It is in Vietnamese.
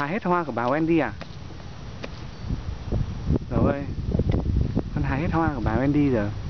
hái hết hoa của bà Wendy à? Rồi ơi, con hái hết hoa của bà Wendy rồi.